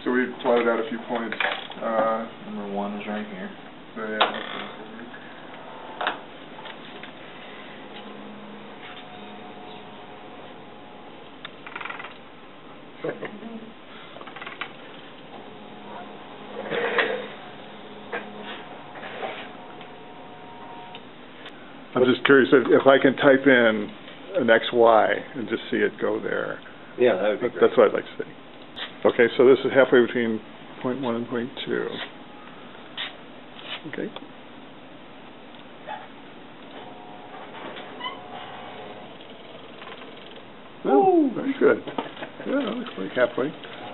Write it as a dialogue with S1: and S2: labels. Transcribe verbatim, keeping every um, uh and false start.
S1: So we plotted out a few points. Uh,
S2: Number one is right here.
S1: So yeah. I'm just curious if, if I can type in an X Y and just see it go there.
S3: Yeah, that would be great.
S1: That's what I'd like to see. Okay, so this is halfway between point one and point two. Okay. Oh, very good. Yeah, that looks like halfway.